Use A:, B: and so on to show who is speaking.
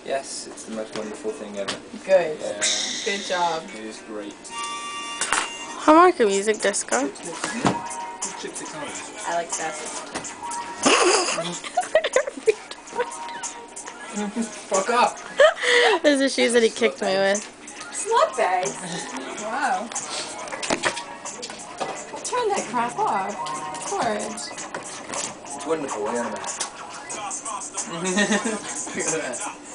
A: Yes, it's the most wonderful thing ever.
B: Good.
A: Yeah.
B: Good job.
A: It is great.
C: Harmonica music disco.
B: I like that.
A: Fuck up!
C: Those are the shoes that he kicked me with.
B: Slut bag. Wow. Turn that crap off. Courage.
A: It's wonderful, yeah. Look at that.